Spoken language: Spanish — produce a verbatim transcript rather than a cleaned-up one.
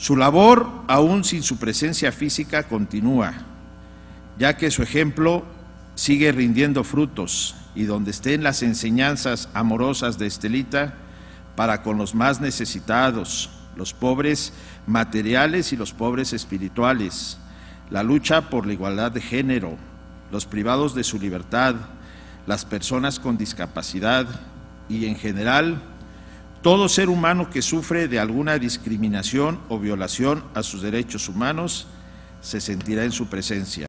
Su labor, aún sin su presencia física, continúa, ya que su ejemplo sigue rindiendo frutos, y donde estén las enseñanzas amorosas de Estelita para con los más necesitados, los pobres materiales y los pobres espirituales, la lucha por la igualdad de género, los privados de su libertad, las personas con discapacidad y, en general, todo ser humano que sufre de alguna discriminación o violación a sus derechos humanos, se sentirá en su presencia.